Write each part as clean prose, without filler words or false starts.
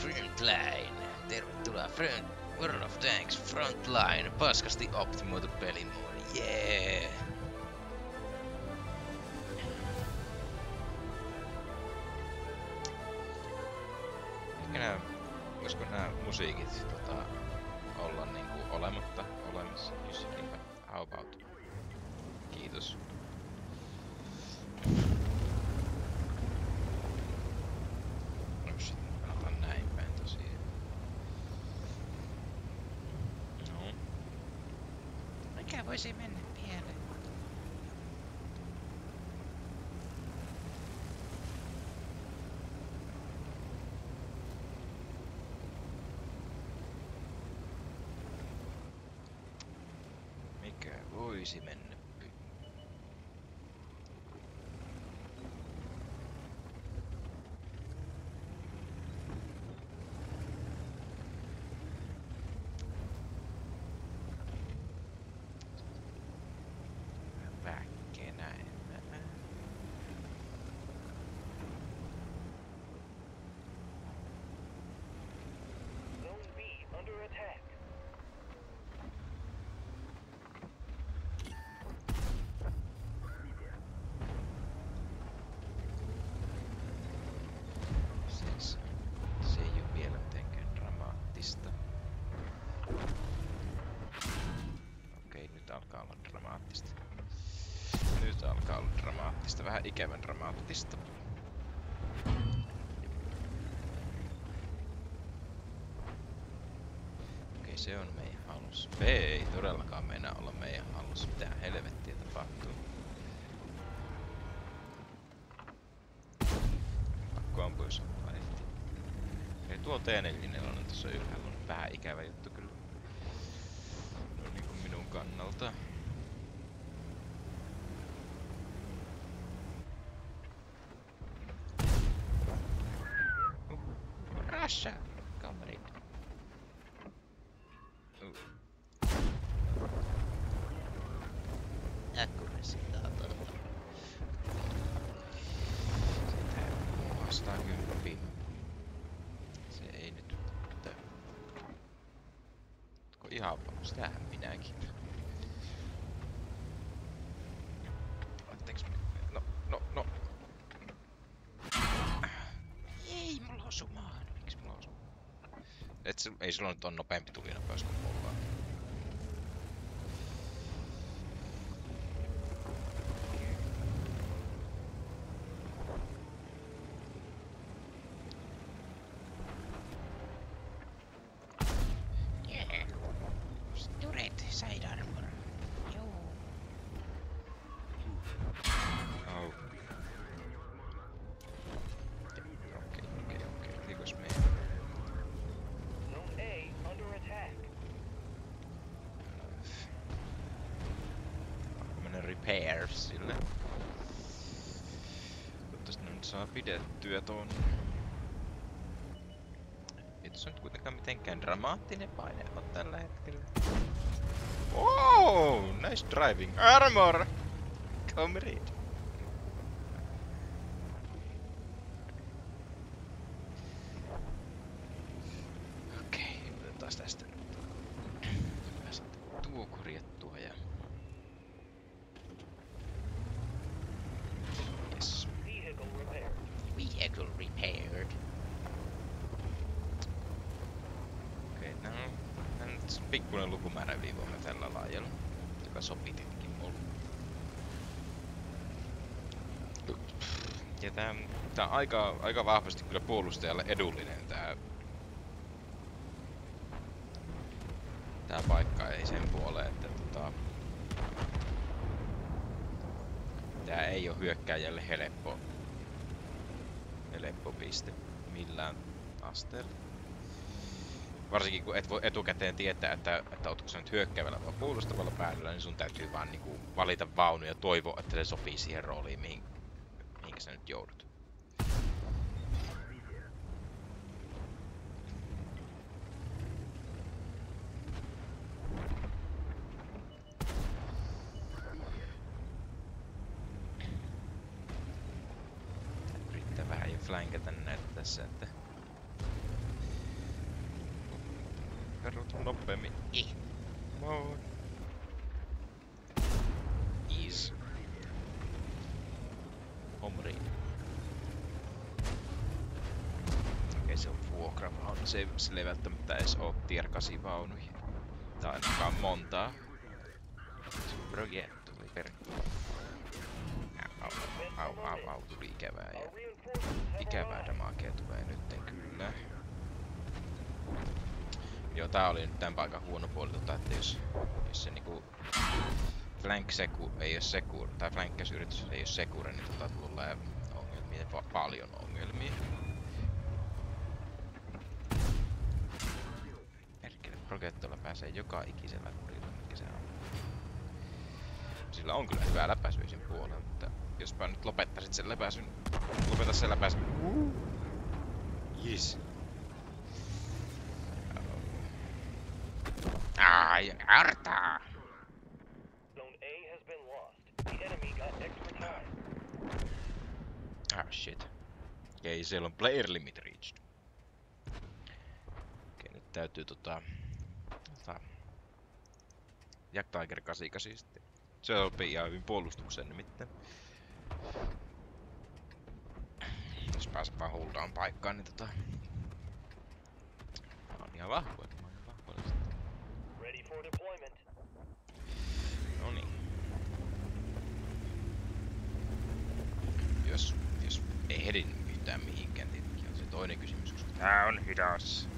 Frontline. Tervetuloa World of Tanks Frontline. Paskasti optimoitu pelimoodi. Jee! Voisiko nää musiikit olla niinku olematta olemassa jossakin? How about? Kiitos. No sit pelataan näin päin tosiaan. No. Mikä voisi mennä pieleen? Mikä voisi mennä? Väkkenä enää. Zone B under attack. Siis se ei oo vielä mitenkään dramaattista. Okei, nyt alkaa olla dramaattista. Nyt alkaa olla dramaattista, vähän ikävän dramaattista. Okei, se on meidän hallussa. B ei todellakaan meinaa olla meidän hallussa. Mitä helvettiä tapahtuu? Pakko ampua, jos on laitettu. Okei, tuo T4 on tuossa ylhäällä on vähän ikävä juttu kyllä. No niinku minun kannalta. Russia! Kaverit. Accuracy data. Sitä vastaan kymppi. Se ei nyt mitään. Ootko ihan vaan? Sitähän minäkin. Laitteeks me... No. Ei, mulla osu maahan. Miksi mulla osu? Ei sulla nyt on nopeampi tulinopeus kuin mulla. Sturet, side armor. Joo. Oh. Okei. Liikos meidän? Zone A under attack. Pakko mennä repairs sille. Toivottavasti ne nyt saa pidettyä ton. Ei tossa nyt kuitenkaan mitenkään dramaattinen paine oo tällä hetkellä. Oh, nice driving. Armor! Come read. Okei, otetaan tästä nyt. Hyvä sitten tuo korjattua ja... Yes. Vehicle repaired. Vehicle repaired. Okei, no nyt pikkuinen lukumäärä viivoimme tällä laajalla, joka sopii tietenkin mulle. Ja tää on aika vahvasti kyllä puolustajalle edullinen tää paikka, ei sen puoleen, että tää ei oo hyökkääjälle helppo piste millään asteella. Varsinkin kun et voi etukäteen tietää, että ootko sä nyt hyökkäävällä vai puolustavalla päädyllä, niin sun täytyy vaan niinku valita vaunu ja toivoa, että se sopii siihen rooliin, mihinkä sä nyt joudut. Yrittää vähän jo flankata näitä tässä, että peruutu nopeammin. Moi. Ease. Omriin. Okei, se on vuokravaunu. Se ei välttämättä edes oo tier 8 vaunuja. Tai ainakaan montaa. Progetto oli per... Au, tuli ikävää ja... Ikävää damakea tulee nytten kyllä. Joo, tää oli nyt tän paikan huono puoli, että jos se niinku... Flank seku ei oo secure, tai flankkäysyritys ei oo secure, niin tulee ongelmia, paljon ongelmia. Perkele, Progettolla pääsee joka ikisellä kurilla, mikä se on. Sillä on kyllä hyvää läpäisyä sen puolella, mutta jospa nyt lopettaisit sen läpäisyn. Lopeta sen läpäisyn. Yes. Ai, artaa! Zone A has been lost. The enemy got extra time. Ah shit. Okei, siellä on player limit reached. Okei, nyt täytyy Jack Tiger 88 sitten. Se sopii ihan hyvin puolustukseen nimittäin. Jos pääsee vaan huldaan paikkaan, niin on ihan vahvoja. Ready for deployment. Noniin. Jos ei hedin yhtään mihinkään, tietenkin on se toinen kysymys, koska tää on hidas.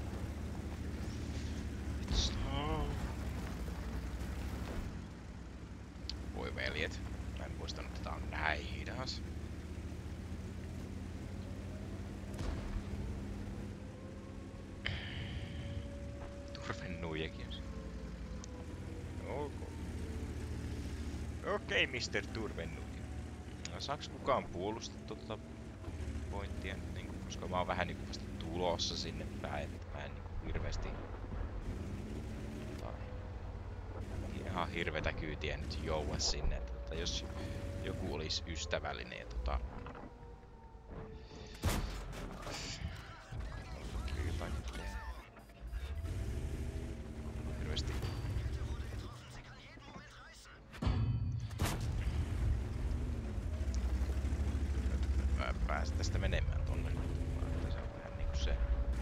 Voi veljet, mä en muistanut, että tää on näin hidas. Turvennuijakin on siinä. Okei, Mr. Turvennuija. No, saaks kukaan puolustaa pointtia nyt, niinku, koska mä oon vähän niinku vasta tulossa sinne päin, että mä en niinku hirveesti... Ihan hirvetä kyytiä nyt joua sinne, että jos joku olisi ystävällinen ja hirveesti mä pääsen tästä menemään tonne. Se on vähän niinku se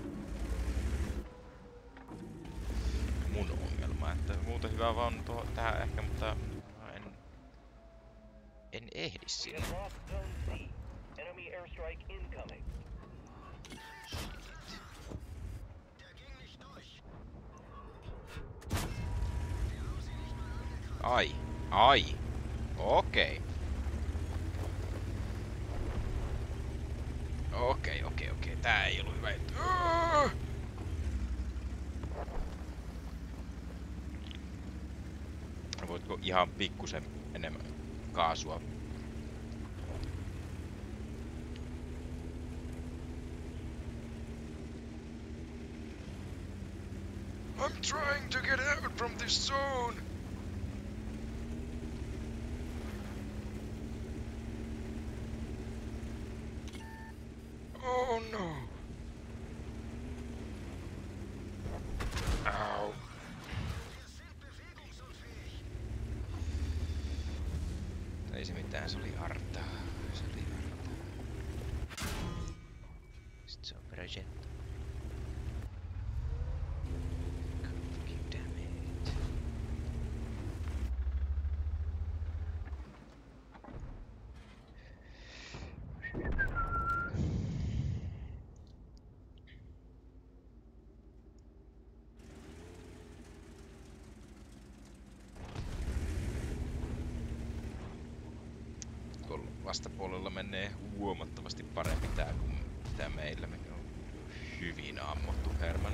mun ongelma, että muuta hyvää vaan tähän ehkä, mutta en ehdi We sinne. have lost Zone C. Enemy airstrike incoming. Ai. Okei. Tää ei ollut hyvä juttu. Voitko ihan pikkusen enemmän kaasua? I'm trying to get out from this zone. Oh no. Au. Ei se mitään, se oli hartaa. Sitten se on Progetto. Damn it. Tuolla vastapuolella menee huomattavasti paremmin tää kuin mitä meillä. Me on hyvin ammuttu Herman.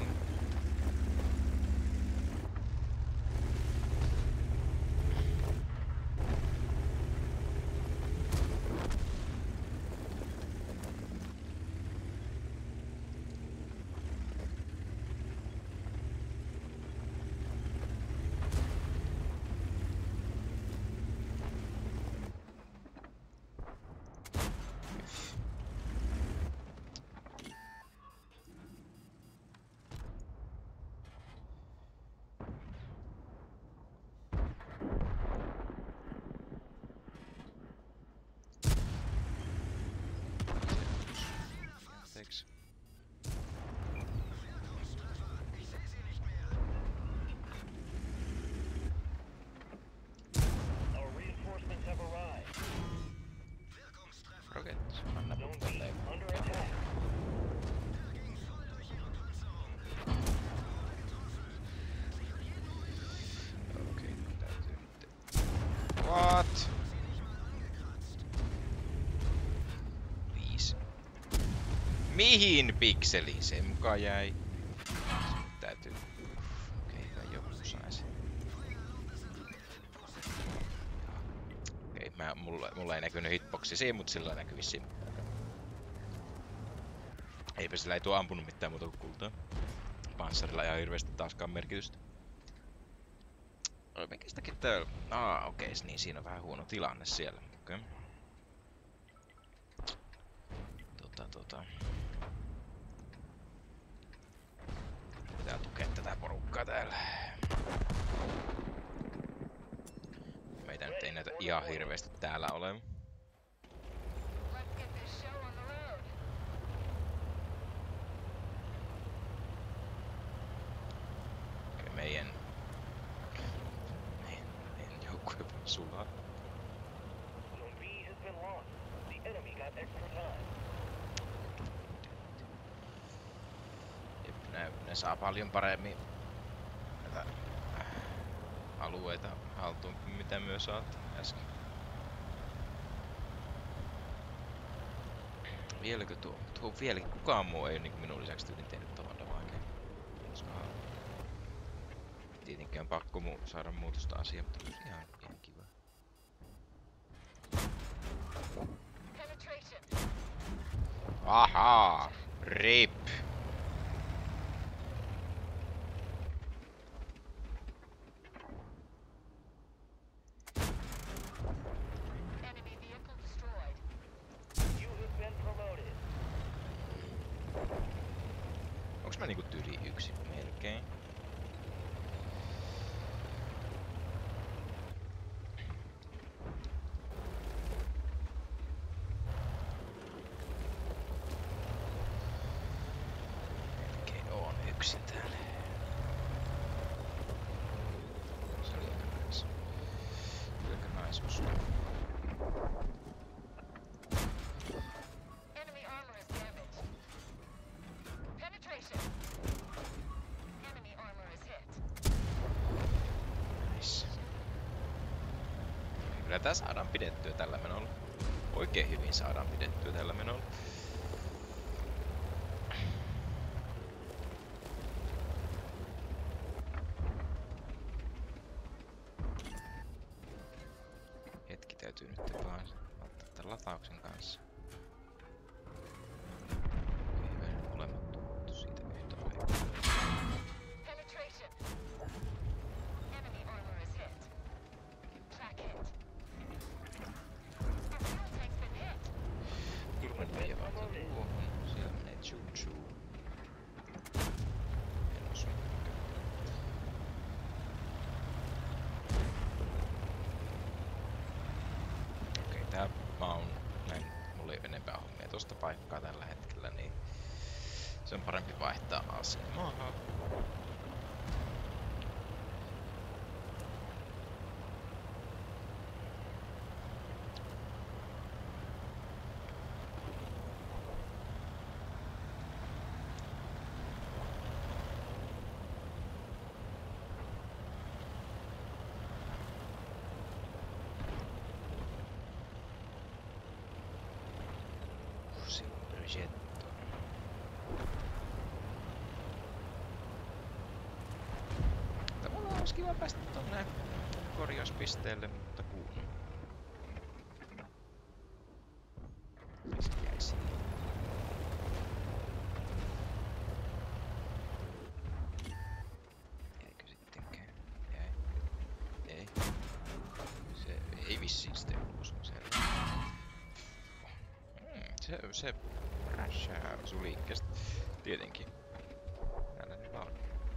Mihin pikseliin se mukaan jäi? Se nyt täytyy... Okei, hyvä joku saisi. Okei, mulla ei näkynyt hitboxi siinä, mut sillä näkyy vissiin. Eipä sillä ei tuo ampunut mitään muuta kuin kultaa. Panssarilla ei ihan hirveesti taaskaan merkitystä. Mikä sitäkin täällä? Okei, niin siinä on vähän huono tilanne siellä. Okei. Pitää tukea tätä porukkaa täällä. Meitä nyt ei näytä ihan hirveesti täällä ole. Meidän joukkue voi sulaa. Zone B has been lost. The enemy got extra time. Ne saa paljon paremmin näitä alueita haltuun kuin mitä myös saat äsken. Vieläkö tuo vieläkin? Kukaan muu ei niin minun lisäksi tyylin tehnyt tavallaan vaikea. Tietenkin on pakko saada muutosta asiaan, mutta olisi ihan kiva. Ahaa! RIP! You have been promoted. Onks mä niinku tyli yksi melkein? Melkein on yksin täällä. Se oli aika nais. Aika naisuus. Enemy armor is damaged. Penetration. Enemy armor is hit. Nice. Kyllä tää saadaan pidettyä tällä menolla. Oikein hyvin saadaan pidettyä tällä menolla. Hetki täytyy nyt vaan ottaa tämän latauksen kanssa. Okei, hyvä. Molemmat tuotu siitä yhtä aikaa. Penetration. Enemy armor is hit. Track hit. Our fuel tank's been hit. Turvan vievät tuohon. Siellä menee choo-choo. En osu. Okei, tää mä oon näin. Mulla ei oo enempää hommia tosta paikkaa tällä hetkellä, niin se on parempi vaihtaa asemaa. Silverjetto. Tavallaan olisi kiva päästä tonne korjauspisteelle, mutta kun... Se jäi sinne. Eikö sittenkään? Jäi. Ei. Se ei vissiin sitten ollut selvä. Se räshää sun liikkeestä. Tietenkin. Näillä ne vaan.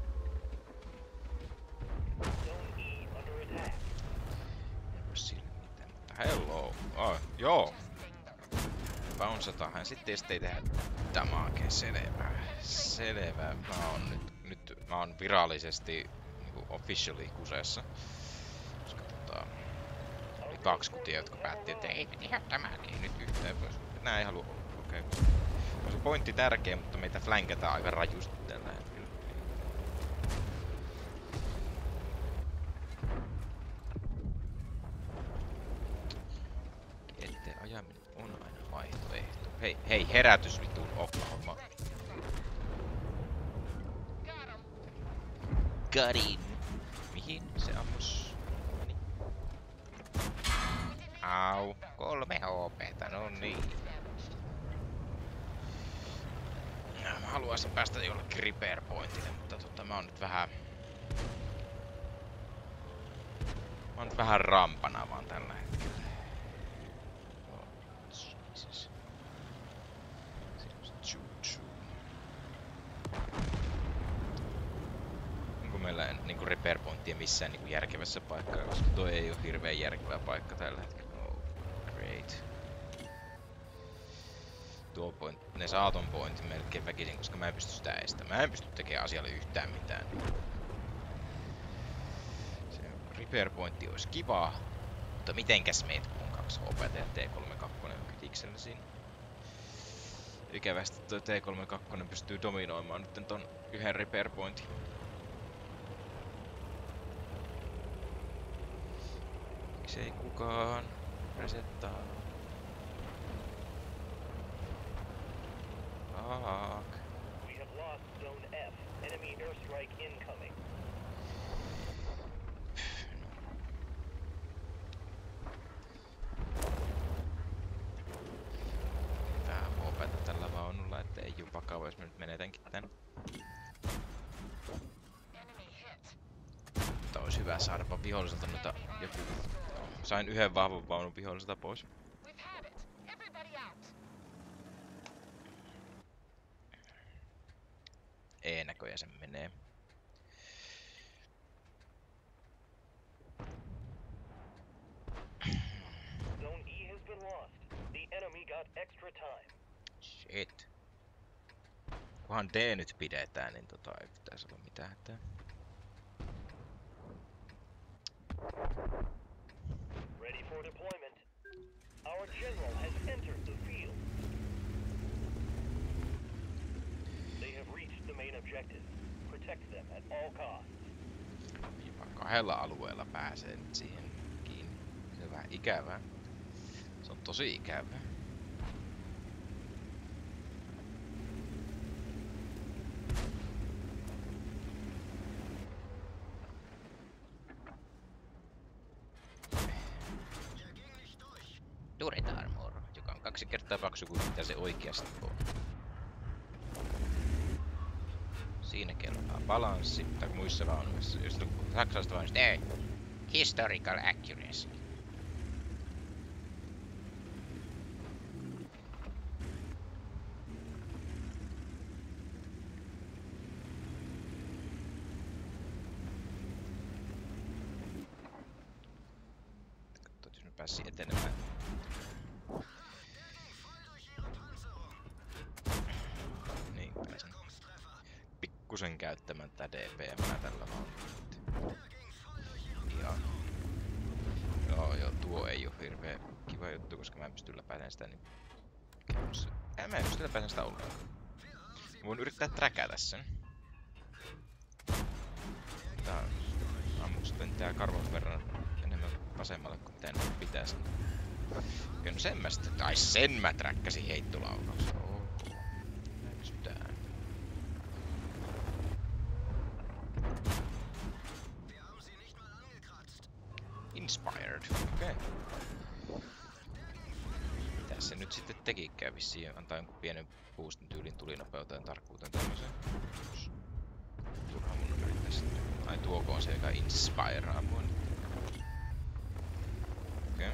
Zone E under attack. En voi sille mitään, mutta hello. Joo. Bouncetahan sitten ei tehdä damagea. Selvä. Mä oon virallisesti niinku officially kuseessa. Koska oli 2 kutia, jotka päätti, että ei tehdä damagea nyt yhtään. Nää ei halua olla. Okei. On se pointti tärkeä, mutta meitä flankataan aika rajusti tällä hetkellä. Eteen ajaminen on aina vaihtoehto. Hei, herätys vitun. Oklahoma. Got him. Garin. Mihin se ammus? Meni. Au. 3 HP:tä, no niin. Mä haluaisin päästä jollekin repair pointille, mutta mä oon nyt vähän... Mä oon nyt vähän rampana vaan tällä hetkellä. Oh, Jesus. Onko meillä niinku repair pointtia missään niinku järkevässä paikkaa, koska toi ei oo hirveen järkevä paikka tällä hetkellä. Oh, great. Tuo point, ne saa ton pointin melkein väkisin, koska mä en pysty sitä estämään. Mä en pysty tekemään asialle yhtään mitään. Se repair pointti olisi kiva, mutta mitenkäs meet kun on 2 HP:tä ja T32 on kytiksellä siinä. Ikävästi toi T32 pystyy dominoimaan nyt ton yhden repair pointin. Miksei kukaan resettaa? Fuck. We have lost Zone F. Enemy airstrike incoming. Vähän HP:tä tällä vaunulla, ettei juu vakava, jos mä nyt menetänkin tän. Enemy hit. Mutta olisi hyvä saada viholliselta noita joku... Sain yhden vahvan vaunun viholliselta pois. We've had it. Everybody out. E-näköjä se menee. Zone E has been lost. The enemy got extra time. Shit. Kunhan D nyt pidetään, niin ei pitäisi olla mitään hätää. Ready for deployment. Our general has entered the field. They have reached the main objective. Protect them at all costs. Jopa 2 alueella pääsee nyt siihen kiinni. Se on vähän ikävää. Se on tosi ikävää. Turret armor, joka on 2 kertaa paksu kuin mitä se oikeasti on. Siinä kelpaa balanssi, tai muissa vaunuissa. Jos saksalaisista vaunuista, ei. Historical accuracy. Katsotaan, jos me pääsisi etenemään. Niin, pääsen pikkusen käyttämään tätä DPM tällä vaunulla. Ihan. Joo, tuo ei oo hirveen kiva juttu, koska mä en pysty läpäisemään sitä niin... Mä en pysty läpäisemään sitä ollenkaan. Mä voin yrittää träkätä sen. Tää ammuks tää karvan verran enemmän vasemmalle kuin mitä nyt pitäisi. Okei, no sen mä sitten... Ai sen mä träkkäsin heittolaukaus. Näkytään. Inspired. Okei. Mitäs se nyt sitten tekikään vissiin? Antaa jonkun pienen boostin tyylin tulinopeuteen, tarkkuuteen tämmöseen. Turhaan mun yrittää sitten. Ai tuoko on se, joka inspiraa mua nyt. Okei.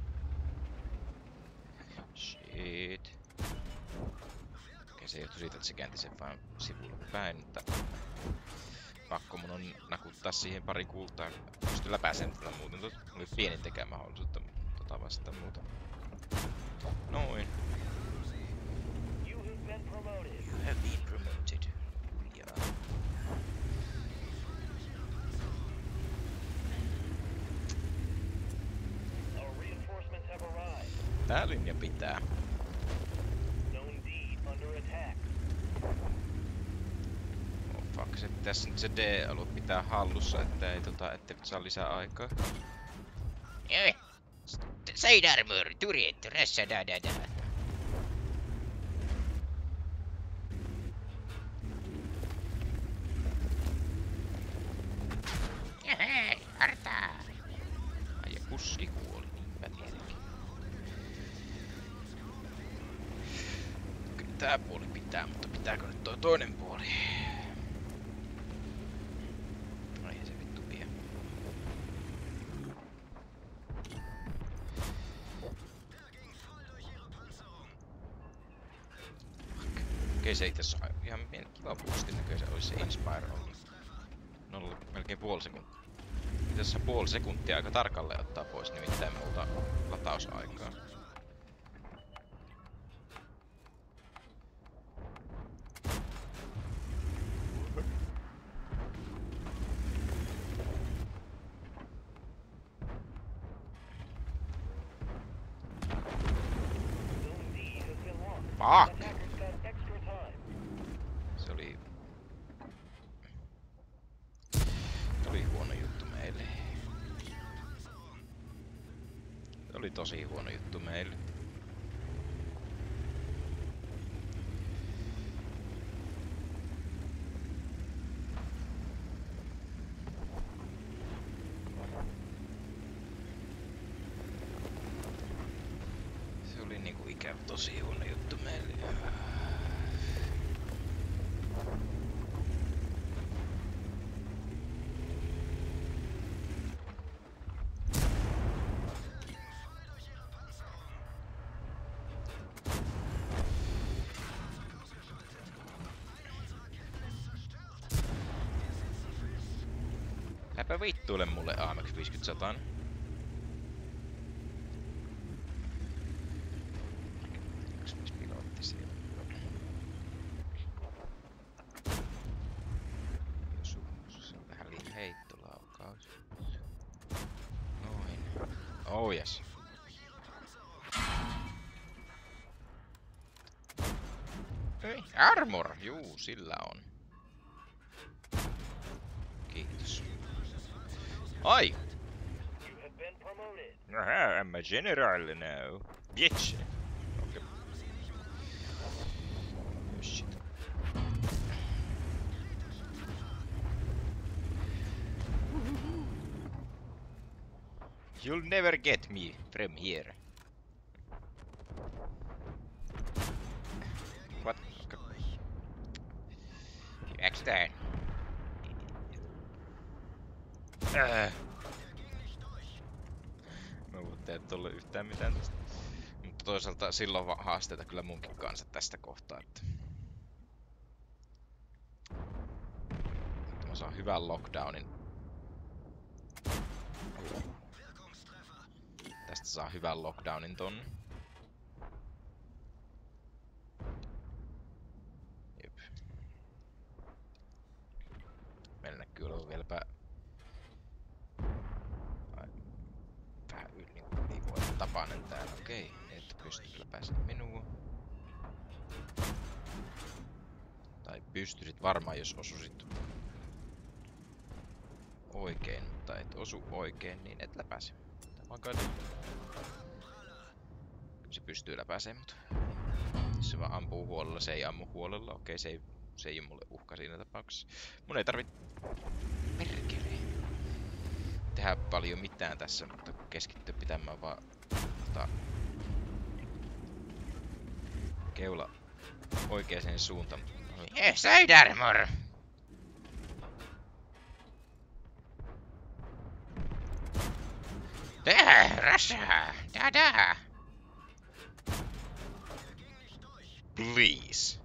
Shit. Okei, se johtui siitä, että se käänti sen vaan sivulle päin, mutta... Pakko mun on nakuttaa siihen pari kultaa. Pystyn läpäiseen tätä muuten. Oli pienin tekemään mahdollisuutta vastaan muuta. Noin. You have been promoted. You have been promoted. Yeah. Our reinforcements have arrived. Tää linja pitää. Zone D under attack. Oh fuck, se pitäis nyt se D-alue pitää hallussa, että ei ettei saa lisää aikaa. Side armor, turret, rassa da. Ruski kuoli, niinpä tietenkin. Kyllä tää puoli pitää, mutta pitääkö nyt toi toinen puoli? No ei se vittu vie. Okei, se itse asiassa on ihan kiva boostin näköisen olisi se Inspire ollut. Melkein puoli sekuntia. Itse asiassa puoli sekuntia aika tarkalleen ottaa pois nimittäin multa latausaikaa. Zone D has been lost. Fuck! Attackers got extra time. Se oli huono juttu meille. Se oli tosi huono juttu meille. Se oli niinku ikävä tosi huono juttu meille. Läpä vittuille mulle AMX 50 Onks pilotti siellä? Se on vähän liian heittolaukaus. Noin. Oh yes. Ei, armor! Juu, sillä on. Kiitos. Ai! You have been promoted. I'm a general now. Bitch! Okay. Oh, shit. You'll never get me from here. What? Okay. Extern. Mä voin tehdä tolle yhtään mitään tästä. Mutta toisaalta silloin on haasteita kyllä munkin kanssa tästä kohtaa, että mä saan hyvän lockdownin. Tästä saa hyvän lockdownin tonne. Jep. Meillä näkyy olevan vieläpä vähän ylivoiman tapainen täällä. Okei, et pystyt läpäisemään minua. Tai pystyisit varmaan, jos osuisit oikein, mutta et osu oikein, niin et läpäise. Se pystyy läpäisemään, mutta jos se vaan ampuu huolella, se ei ammu huolella. Okei, se ei ole mulle uhka siinä tapauksessa. Mun ei tarvitse tehdä paljon mitään tässä, mutta keskittyä pitämään vaan keula oikeaan suuntaan. Side armor! Rasha! Da! Please.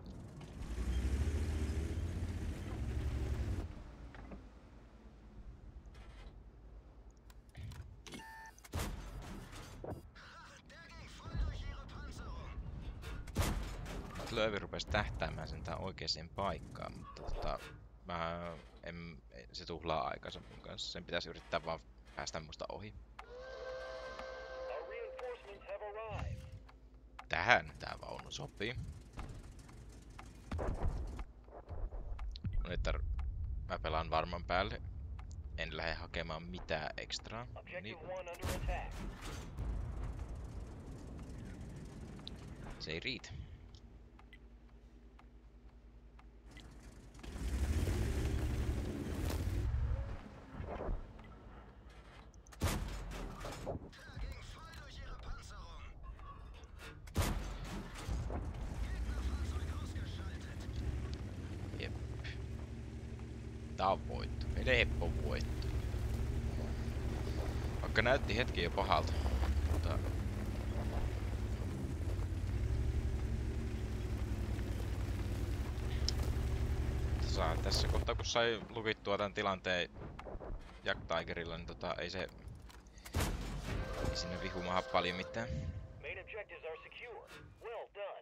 Löövi rupesi tähtäämään sen tää oikeeseen paikkaan, mutta se tuhlaa aikansa mun kanssa. Sen pitäisi yrittää vaan päästä musta ohi. Our reinforcements have arrived. Tähän tää vaunu sopii. No nyt mä pelaan varman päälle. En lähde hakemaan mitään ekstraa. Objective Niin, 1 under attack. se ei riitä. Tää on voitto. Helppo voitto. Vaikka näytti hetki jo pahalta. Mutta... Tässä kohtaa kun sai lukittua tän tilanteen Jack Tigerilla, niin ei se... Ei sinne vihu maha paljon mitään. Main objectives are secure. Well done.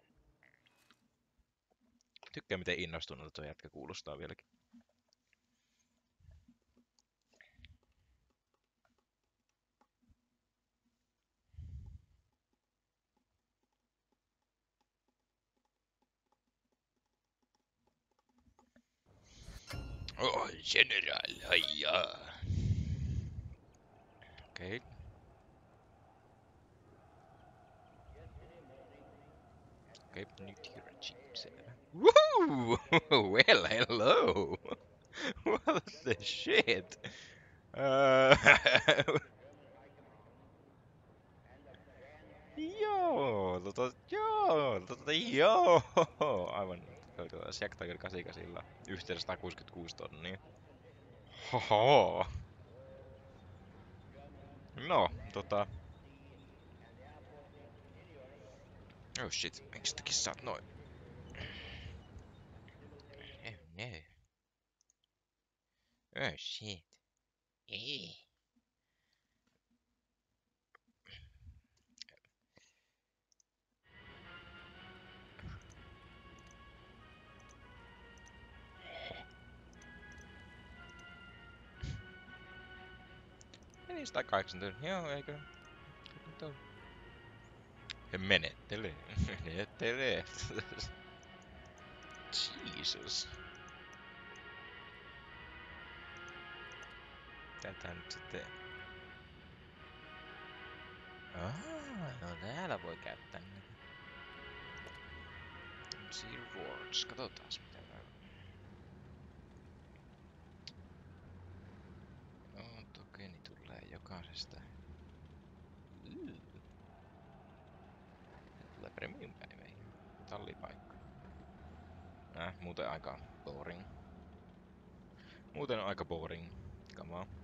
Tykkää miten innostunut tuo jätkä kuulostaa vieläkin. Oh, general, haijaa. Okei. Okei, nyt hero chip, selvä. Woohoo! Well, hello! What the shit? Joo, joo. Aivan Jack Tiger 88 yhteensä 166 tonnia. Hoho. No, oh shit, miksi tekin sä oot noin? Oh no. Oh shit. Ei. Meni 180, joo, eikö? Menettelee. Menettelee. Jesus. Tätä nyt sitten... No täällä voi käyttää näitä. MC Rewards, katsotaas mitä täällä on. No tokeni tulee jokaisesta. Tulee premium päiveihin. Tallipaikka. Muuten aika boring. Muuten on aika boring. Kamaa.